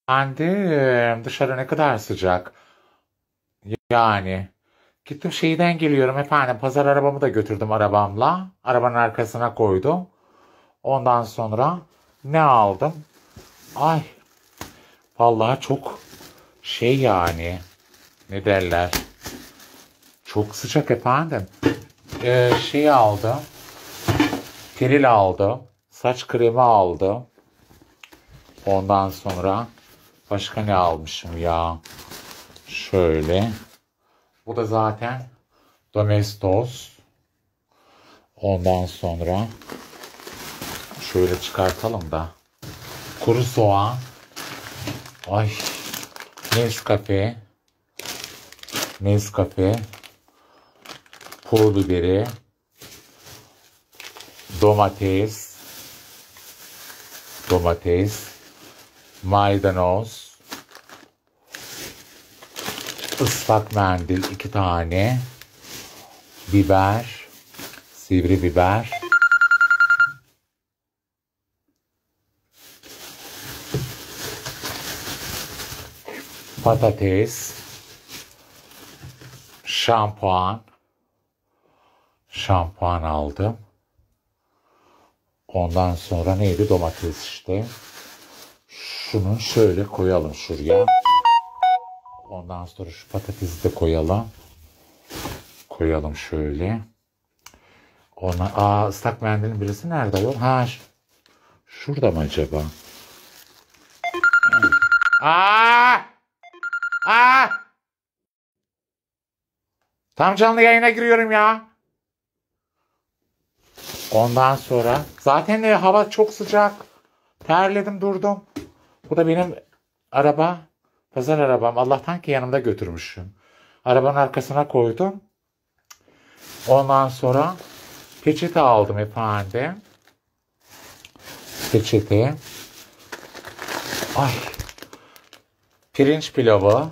Efendim dışarı ne kadar sıcak. Yani gittim şeyden geliyorum efendim. Pazar arabamı da götürdüm arabamla. Arabanın arkasına koydum. Ondan sonra ne aldım? Ay vallahi çok şey yani ne derler? Çok sıcak efendim. Şey aldım. Peril aldım. Saç kremi aldım. Ondan sonra başka ne almışım ya? Şöyle. Bu da zaten Domestos. Ondan sonra şöyle çıkartalım da. Kuru soğan. Ay. Nescafe. Nescafe. Pul biberi. Domates. Domates. Maydanoz. Islak mendil 2 tane. Biber. Sivri biber. Patates. Şampuan. Şampuan aldım. Ondan sonra neydi? Domates işte. Şunu şöyle koyalım şuraya. Ondan sonra şu patatesi de koyalım. Koyalım şöyle. Islak mendilin birisi nerede yok? Şurada mı acaba? Aa! Aa! Tam canlı yayına giriyorum ya. Ondan sonra zaten hava çok sıcak. Terledim durdum. Bu da benim araba. Pazar arabam. Allah'tan ki yanımda götürmüşüm. Arabanın arkasına koydum. Ondan sonra peçete aldım efendim. Peçete. Ay. Pirinç pilavı.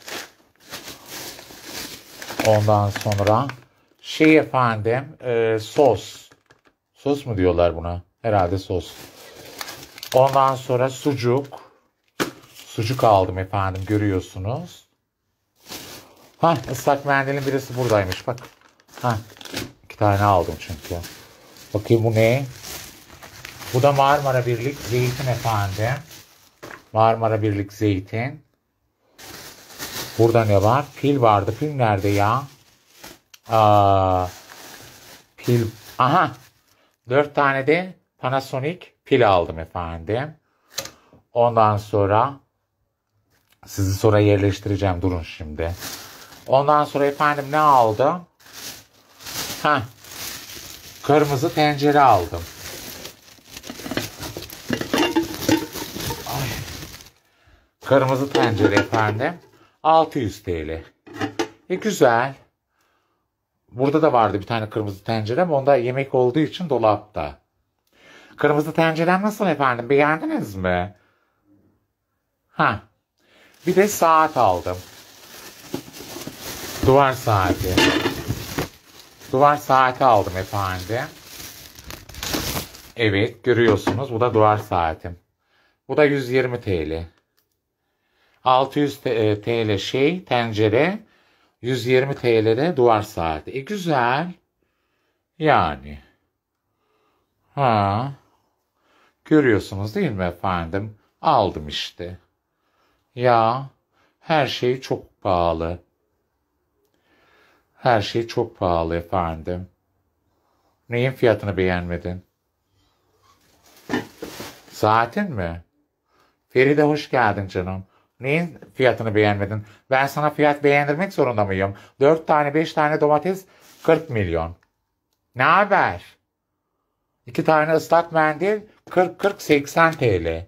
Ondan sonra şey efendim sos. Sos mu diyorlar buna? Herhalde sos. Ondan sonra sucuk. Sucuk aldım efendim görüyorsunuz. Islak mendilin birisi buradaymış bak. 2 tane aldım çünkü. Bakayım bu ne? Bu da Marmara Birlik zeytin efendim. Marmara Birlik zeytin. Burada ne var? Pil vardı. Pil nerede ya? Pil. Aha. 4 tane de Panasonic pil aldım efendim. Ondan sonra sizi sonra yerleştireceğim. Durun şimdi. Ondan sonra efendim ne aldım? Kırmızı tencere aldım. Ay. Kırmızı tencere efendim. 600 TL. Güzel. Burada da vardı bir tane kırmızı tencerem. Onda yemek olduğu için dolapta. Kırmızı tencerem nasıl efendim? Beğendiniz mi? Bir de saat aldım. Duvar saati. Duvar saati aldım efendim. Evet görüyorsunuz. Bu da duvar saatim. Bu da 120 TL. 600 TL tencere. 120 TL'de duvar saati. Güzel. Yani. Görüyorsunuz değil mi efendim? Aldım işte. Ya her şey çok pahalı. Her şey çok pahalı efendim. Neyin fiyatını beğenmedin? Saatin mi? Feride hoş geldin canım. Neyin fiyatını beğenmedin? Ben sana fiyat beğendirmek zorunda mıyım? 4 tane 5 tane domates 40 milyon. Ne haber? 2 tane ıslak mendil 40-80 TL.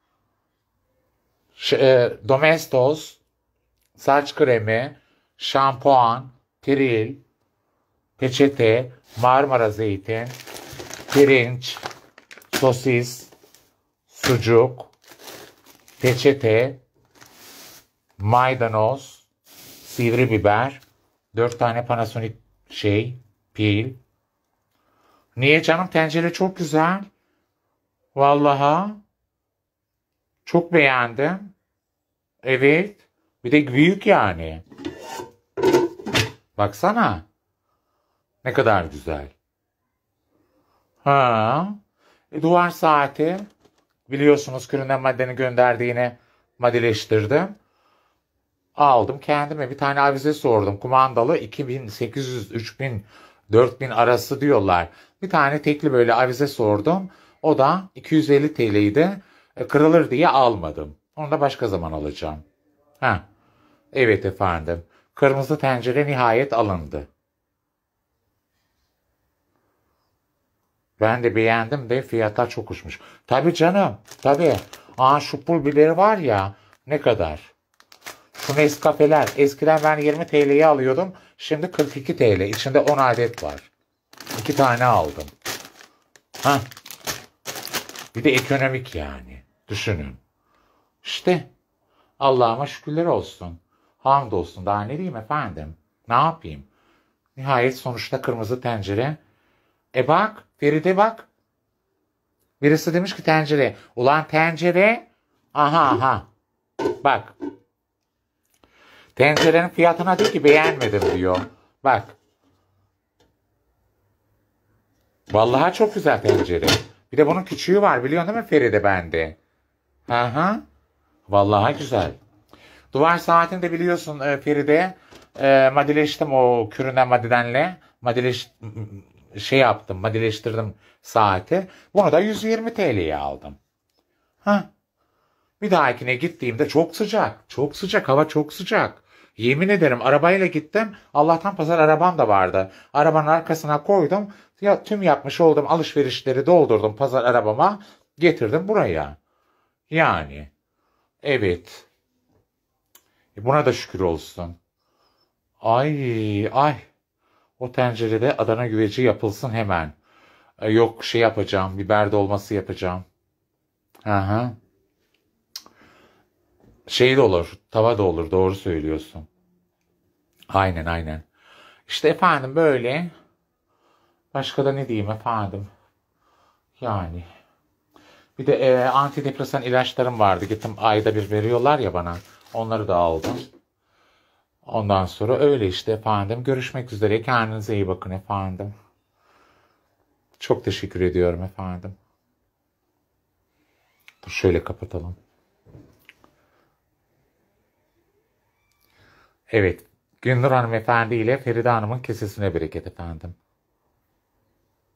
Domestos, saç kremi, şampuan, piril, peçete, Marmara zeytin, pirinç, sosis, sucuk, peçete, maydanoz, sivri biber, 4 tane Panasonic pil. Niye canım tencere çok güzel. Vallahi çok beğendim. Evet. Bir de büyük yani. Baksana. Ne kadar güzel. Ha. Duvar saati. Biliyorsunuz Küründen Maddenin gönderdiğini madeleştirdim. Aldım kendime bir tane avize sordum. Kumandalı 2800, 3000, 4000 arası diyorlar. Bir tane tekli böyle avize sordum. O da 250 TL'ydi. Kırılır diye almadım. Onu da başka zaman alacağım. Ha, evet efendim. Kırmızı tencere nihayet alındı. Ben de beğendim de fiyatlar çok uçmuş. Tabii canım. Tabii. Şu pul biberi var ya. Ne kadar? Şu Nescafe'ler. Eskiden ben 20 TL'ye alıyordum. Şimdi 42 TL. İçinde 10 adet var. 2 tane aldım. Ha. Bir de ekonomik yani. Düşünün. İşte Allah'ıma şükürler olsun. Hamdolsun. Daha ne diyeyim efendim? Ne yapayım? Nihayet sonuçta kırmızı tencere. Bak. Feride bak. Birisi demiş ki tencere. Ulan tencere. Aha. Bak. Tencerenin fiyatına diyor ki beğenmedim diyor. Bak. Vallahi çok güzel tencere. Bir de bunun küçüğü var biliyorsun değil mi Feride bende? Aha. Vallahi güzel. Duvar saatini de biliyorsun Feride. Madeleştim o küründen madedenle. Yaptım. Madeleştirdim saati. Bunu da 120 TL'ye aldım. Ha. Bir dahakine gittiğimde çok sıcak. Çok sıcak. Hava çok sıcak. Yemin ederim arabayla gittim. Allah'tan pazar arabam da vardı. Arabanın arkasına koydum. Ya tüm yapmış olduğum alışverişleri doldurdum pazar arabama. Getirdim buraya. Yani. Evet. Buna da şükür olsun. Ay. O tencerede Adana güveci yapılsın hemen. Yok şey yapacağım. Biber dolması yapacağım. Aha. Şey de olur. Tava da olur. Doğru söylüyorsun. Aynen. İşte efendim böyle. Başka da ne diyeyim efendim. Yani. Bir de antidepresan ilaçlarım vardı. Gittim ayda bir veriyorlar ya bana. Onları da aldım. Ondan sonra öyle işte efendim. Görüşmek üzere. Kendinize iyi bakın efendim. Çok teşekkür ediyorum efendim. Dur şöyle kapatalım. Evet. Günnur hanımefendi ile Feride Hanım'ın kesesine bereket efendim.